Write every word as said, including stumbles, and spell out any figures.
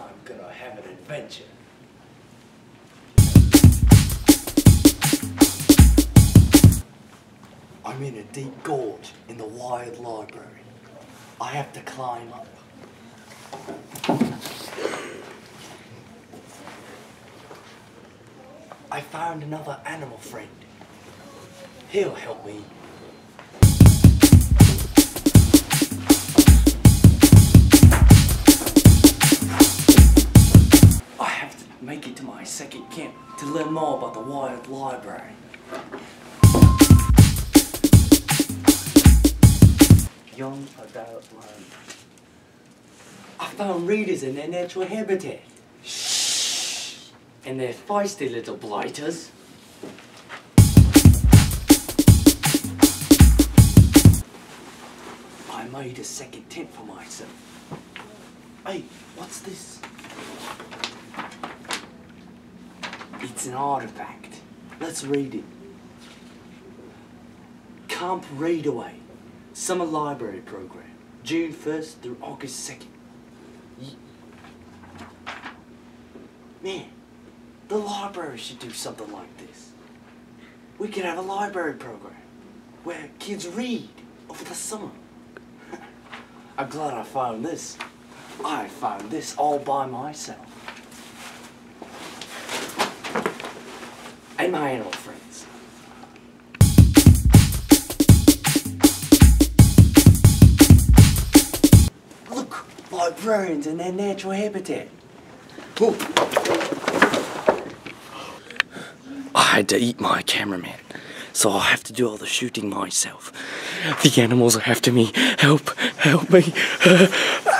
I'm gonna have an adventure. I'm in a deep gorge in the Wired Library. I have to climb up. I found another animal friend. He'll help me. I have to make it to my second camp to learn more about the Wired Library. Young adult learn. I found readers in their natural habitat. Shh. And they're feisty little blighters. I made a second tent for myself. Hey, what's this? It's an artifact. Let's read it. Camp Readaway. Summer Library Program, June first through August second. Ye Man, the library should do something like this. We could have a library program where kids read over the summer. I'm glad I found this. I found this all by myself. And my animal friends. Librarians in their natural habitat. Ooh. I had to eat my cameraman, so I have to do all the shooting myself. The animals are after me. Help! Help me!